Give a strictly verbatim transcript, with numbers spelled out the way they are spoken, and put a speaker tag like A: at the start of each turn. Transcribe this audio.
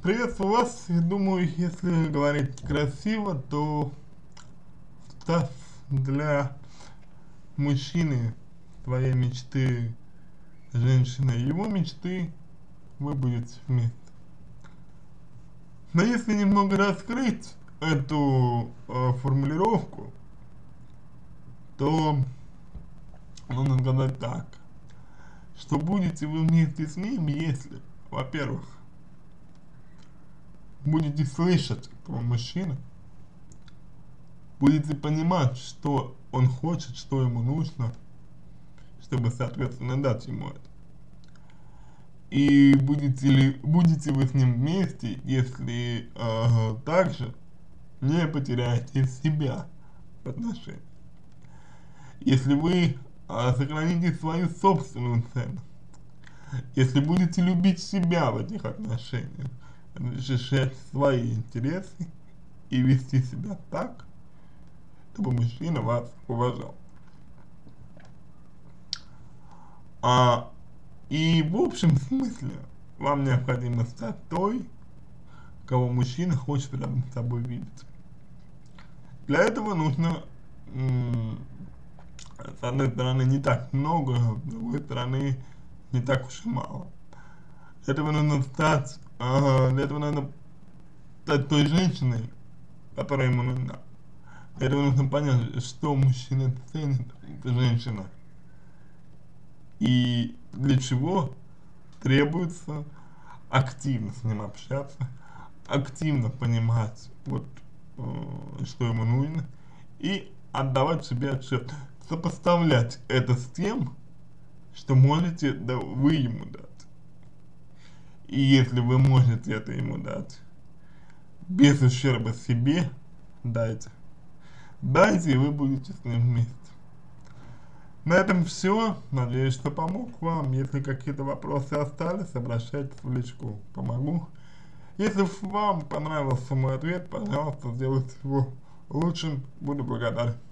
A: Приветствую вас. И думаю, если говорить красиво, то став для мужчины твоей мечты женщины, его мечты, вы будете вместе. Но если немного раскрыть эту э, формулировку, то нужно сказать так, что будете вы вместе с ним, если, во-первых, будете слышать этого мужчину, будете понимать, что он хочет, что ему нужно, чтобы, соответственно, дать ему это. И будете ли, будете вы с ним вместе, если э, также не потеряете себя в отношениях. Если вы э, сохраните свою собственную ценность, если будете любить себя в этих отношениях, защищать свои интересы и вести себя так, чтобы мужчина вас уважал. А, и в общем смысле вам необходимо стать той, кого мужчина хочет рядом с собой видеть. Для этого нужно, с одной стороны, не так много, с другой стороны, не так уж и мало. Для этого нужно стать, э, для этого надо стать той женщиной, которая ему нужна. Для этого нужно понять, что мужчина ценит, эта женщина, и для чего требуется активно с ним общаться, активно понимать, вот, э, что ему нужно, и отдавать себе отчет, сопоставлять это с тем, что можете да, вы ему дать. И если вы можете это ему дать, без ущерба себе, дайте. Дайте, и вы будете с ним вместе. На этом все. Надеюсь, что помог вам. Если какие-то вопросы остались, обращайтесь в личку, помогу. Если вам понравился мой ответ, пожалуйста, сделайте его лучшим. Буду благодарен.